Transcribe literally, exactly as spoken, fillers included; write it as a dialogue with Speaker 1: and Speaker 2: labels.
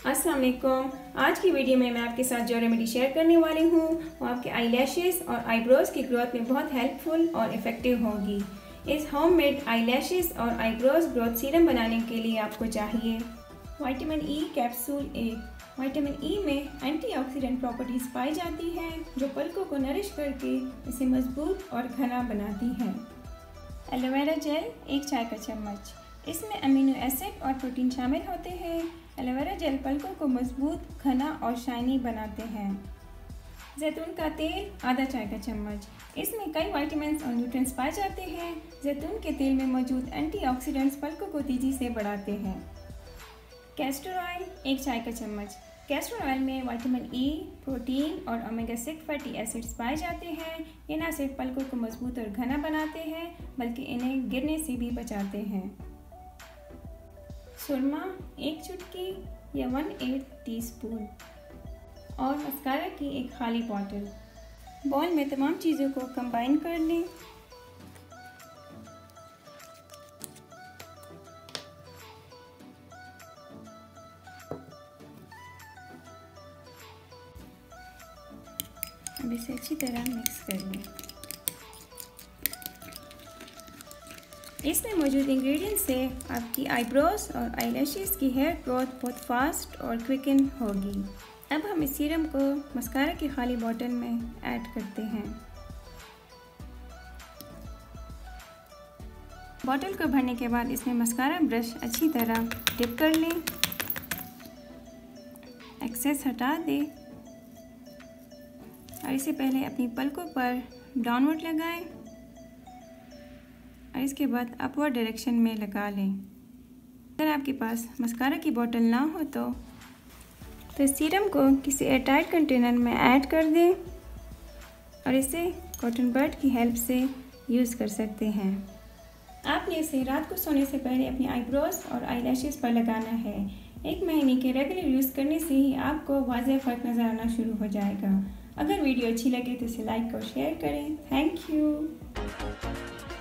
Speaker 1: अस्सलाम वालेकुम। आज की वीडियो में मैं आपके साथ जो रेमेडी शेयर करने वाली हूँ वो आपके आई लैशेज़ और आईब्रोज़ की ग्रोथ में बहुत हेल्पफुल और इफ़ेक्टिव होगी। इस होममेड आई लैशेज़ और आईब्रोज़ ग्रोथ सीरम बनाने के लिए आपको चाहिए विटामिन ई कैप्सूल एक। विटामिन ई में एंटीऑक्सीडेंट प्रॉपर्टीज़ पाई जाती हैं जो पलकों को नरिश करके इसे मजबूत और घना बनाती हैं। एलोवेरा जेल एक चाय का चम्मच। इसमें अमीनो एसिड और प्रोटीन शामिल होते हैं। एलोवेरा जेल पलकों को मजबूत, घना और शाइनी बनाते हैं। जैतून का तेल आधा चाय का चम्मच। इसमें कई विटामिन और न्यूट्रिएंट्स पाए जाते हैं। जैतून के तेल में मौजूद एंटीऑक्सीडेंट्स पलकों को तेजी से बढ़ाते हैं। कैस्टर ऑयल एक चाय का चम्मच। कैस्टर ऑयल में विटामिन ई, प्रोटीन और ओमेगा सिक्स फैटी एसिड्स पाए जाते हैं। ये न सिर्फ पलकों को मजबूत और घना बनाते हैं बल्कि इन्हें गिरने से भी बचाते हैं। सुरमा एक चुटकी या वन एट टी स्पून और मस्कारा की एक खाली बॉटल। बॉल में तमाम चीज़ों को कंबाइन कर लें। अब इसे अच्छी तरह मिक्स कर लें। इसमें मौजूद इंग्रेडिएंट से आपकी आईब्रोज और आईलैशेस की हेयर ग्रोथ बहुत फास्ट और क्विकन होगी। अब हम इस सीरम को मस्कारा की खाली बॉटल में ऐड करते हैं। बॉटल को भरने के बाद इसमें मस्कारा ब्रश अच्छी तरह डिप कर लें, एक्सेस हटा दें और इसे पहले अपनी पलकों पर डाउनवर्ड लगाएं और इसके बाद अपवर्ड डायरेक्शन में लगा लें। अगर आपके पास मस्कारा की बोतल ना हो तो तो इस सीरम को किसी एयरटाइट कंटेनर में ऐड कर दें और इसे कॉटन बड की हेल्प से यूज़ कर सकते हैं। आपने इसे रात को सोने से पहले अपनी आईब्रोज और आईलैशेस पर लगाना है। एक महीने के रेगुलर यूज़ करने से ही आपको वाज़ेह फ़र्क नज़र आना शुरू हो जाएगा। अगर वीडियो अच्छी लगे तो इसे लाइक और शेयर करें। Thank you.